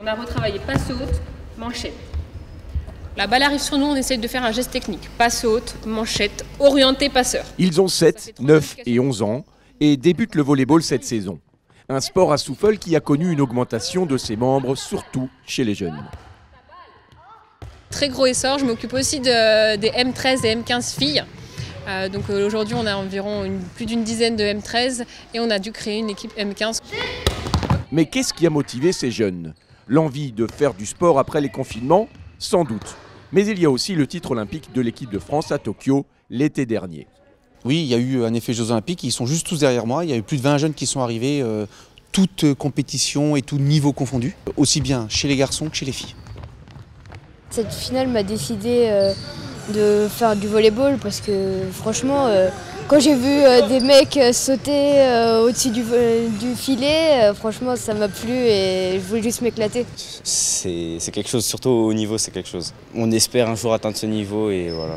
On a retravaillé passe haute, manchette. La balle arrive sur nous, on essaye de faire un geste technique. Passe haute, manchette, orienté passeur. Ils ont 7, 9 et 11 ans et débutent le volleyball cette saison. Un sport à Souffel qui a connu une augmentation de ses membres, surtout chez les jeunes. Très gros essor, je m'occupe aussi des M13 et M15 filles. Donc aujourd'hui on a environ plus d'une dizaine de M13 et on a dû créer une équipe M15. Mais qu'est-ce qui a motivé ces jeunes? L'envie de faire du sport après les confinements? Sans doute. Mais il y a aussi le titre olympique de l'équipe de France à Tokyo l'été dernier. Oui, il y a eu un effet Jeux Olympiques, ils sont juste tous derrière moi. Il y a eu plus de 20 jeunes qui sont arrivés, toutes compétitions et tout niveau confondu, aussi bien chez les garçons que chez les filles. Cette finale m'a décidé de faire du volleyball parce que franchement, quand j'ai vu des mecs sauter au-dessus du filet, franchement ça m'a plu et je voulais juste m'éclater. C'est quelque chose, surtout au haut niveau, c'est quelque chose. On espère un jour atteindre ce niveau et voilà.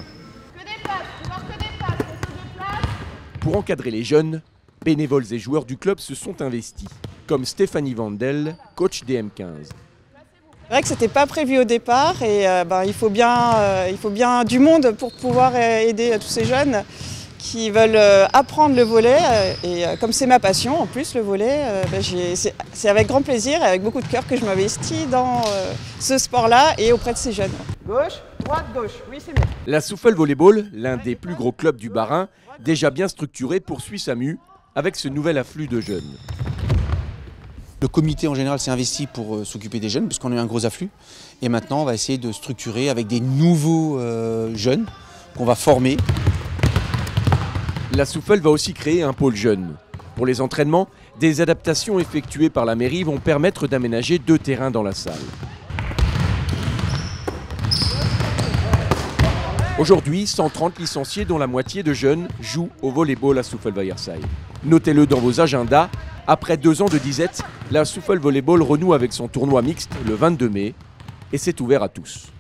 Pour encadrer les jeunes, bénévoles et joueurs du club se sont investis, comme Stéphanie Vandel, coach des M15. C'est vrai que ce n'était pas prévu au départ et il faut bien du monde pour pouvoir aider tous ces jeunes qui veulent apprendre le volley. Et comme c'est ma passion en plus le volley, c'est avec grand plaisir et avec beaucoup de cœur que je m'investis dans ce sport-là et auprès de ces jeunes. Gauche, droite, gauche, oui c'est bien. La Souffel Volleyball, l'un des plus gros clubs du Bas-Rhin, déjà bien structuré, poursuit sa mue avec ce nouvel afflux de jeunes. Le comité en général s'est investi pour s'occuper des jeunes, puisqu'on a eu un gros afflux. Et maintenant, on va essayer de structurer avec des nouveaux jeunes qu'on va former. La Souffel va aussi créer un pôle jeune. Pour les entraînements, des adaptations effectuées par la mairie vont permettre d'aménager 2 terrains dans la salle. Aujourd'hui, 130 licenciés dont la moitié de jeunes jouent au volleyball à Souffel-Weyersaey. Notez-le dans vos agendas, après 2 ans de disette, la Souffel Volleyball renoue avec son tournoi mixte le 22 mai et c'est ouvert à tous.